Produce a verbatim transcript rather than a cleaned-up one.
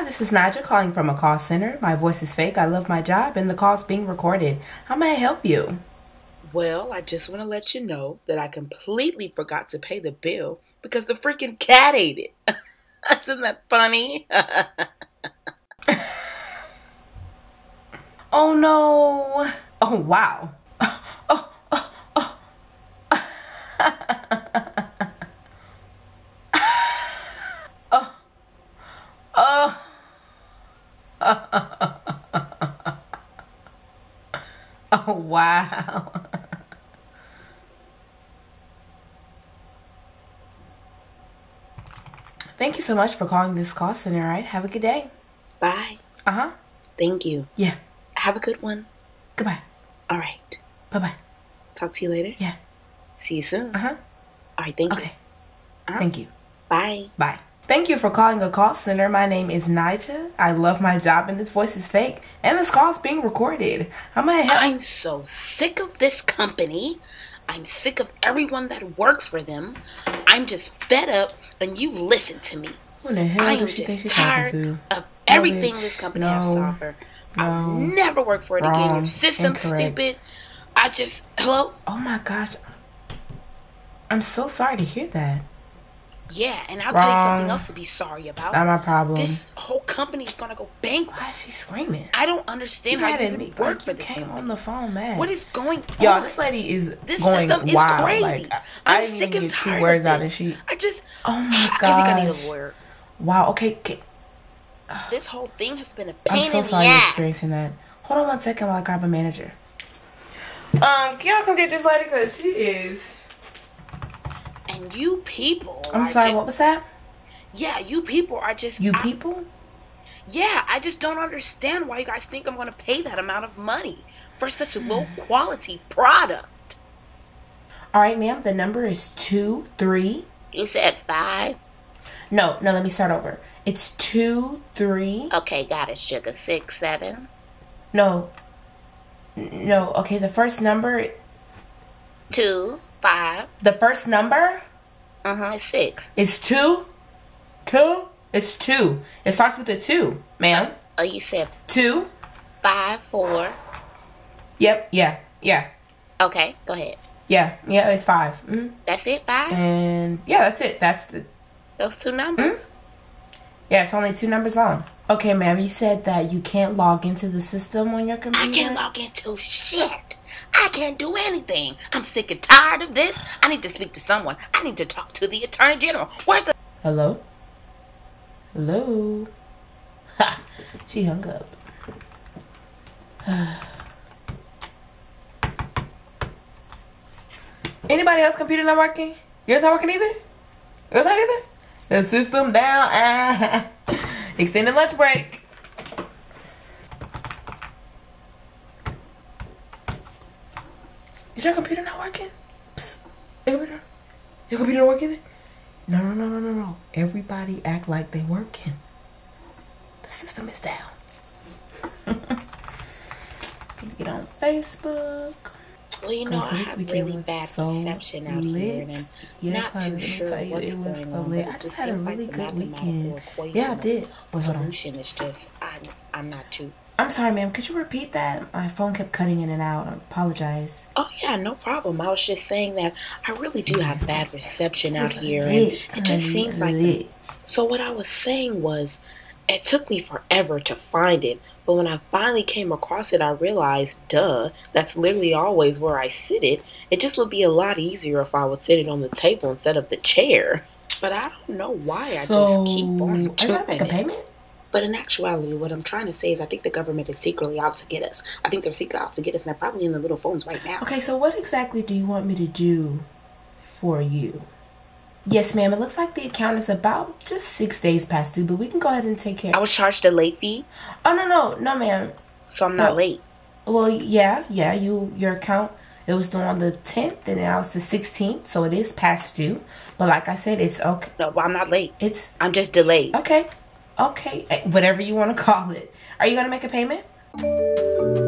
this is Naja calling from a call center. My voice is fake. I love my job and the call's being recorded. How may I help you? Well, I just want to let you know that I completely forgot to pay the bill because the freaking cat ate it. Isn't that funny? Oh no. Oh wow. Oh, oh, oh. Oh. Oh. Oh wow. Thank you so much for calling this call center, all right? Have a good day. Bye. Uh-huh. Thank you. Yeah. Have a good one. Goodbye. All right. Bye-bye. Talk to you later. Yeah. See you soon. Uh-huh. All right, thank Okay. you. Uh-huh. Thank you. Bye. Bye. Thank you for calling a call center. My name is Naja. I love my job and this voice is fake. And this call is being recorded. How may I help? I'm so sick of this company. I'm sick of everyone that works for them. I'm just fed up and you listen to me. Who in the hell I am does she think just she's talking tired to? of everything bitch. this company No. has to offer. No. I'll never work for it again. Wrong. Your system's Incorrect. stupid. I just, hello? Oh my gosh. I'm so sorry to hear that. Yeah, and I'll tell you Wrong. something else to be sorry about. Not my problem. This whole company is gonna go bankrupt. Why is she screaming? I don't understand You how had you it can me- work like for you this came company. on the phone, man. What is going Y'all, on? this lady is This going system is wild. crazy. Like, I, I'm I didn't sick even and get two tired words of out, this. and she. I just. Oh my I gosh. think I need a lawyer. Wow. Okay. okay. This whole thing has been a I'm pain so in the sorry you're ass. experiencing that. Hold on one second while I grab a manager. Um, can y'all come get this lady? Because she is... And you people. I'm are sorry, ju- what was that? Yeah, you people are just. You I- people? Yeah, I just don't understand why you guys think I'm going to pay that amount of money for such a low quality product. All right, ma'am. The number is two, three. You said five? No, no, let me start over. It's two, three. Okay, got it, sugar. Six, seven. No. N- No, okay, the first number... Two, five. The first number Uh-huh, it's six. is two. Two? It's two. It starts with a two, ma'am. Oh, you said Two. five, four. Yep, yeah, yeah. Okay, go ahead. Yeah, yeah, it's five. Mm-hmm. That's it, five? And yeah, that's it. That's the... Those two numbers? Hmm? Yeah, it's only two numbers long. Okay, ma'am, you said that you can't log into the system on your computer? I can't log into shit. I can't do anything. I'm sick and tired of this. I need to speak to someone. I need to talk to the Attorney General. Where's the... Hello? Hello? Ha! She hung up. Anybody else computer not working? Yours not working either? Yours not either? The system down. Ah. Extended lunch break. Is your computer not working? Psst. Your computer? Your computer not working either? No, no, no, no, no, no. Everybody act like they working. The system is down. Get on Facebook. Well, you know, Girl, so I this have weekend really was bad so reception out lit. here, and I'm Yes, not honey, too let me sure tell you, what's it was going so on. lit. But I it just just had a seems really like the good weekend. mathematical Yeah, I equation did. or Wait, hold on. solution is just, I'm, I'm not too... I'm sorry, ma'am. Could you repeat that? My phone kept cutting in and out. I apologize. Oh, yeah, no problem. I was just saying that I really do have bad reception out It was here, and lit, it honey, just seems like... lit. So what I was saying was, it took me forever to find it, but when I finally came across it, I realized, duh, that's literally always where I sit it. It just would be a lot easier if I would sit it on the table instead of the chair. But I don't know why I So, just keep on are you doing gonna make a it. payment? But in actuality, what I'm trying to say is I think the government is secretly out to get us. I think they're secretly out to get us, and they're probably in the little phones right now. Okay, so what exactly do you want me to do for you? Yes, ma'am. It looks like the account is about just six days past due, but we can go ahead and take care. I was charged a late fee, Oh, no, no. No, ma'am. so I'm not No. late. Well, yeah, yeah. You Your account, it was due on the tenth, and now it's the sixteenth, so it is past due. But like I said, it's okay. No, well, I'm not late. It's I'm just delayed. okay. Okay. Eh, Whatever you want to call it. Are you going to make a payment?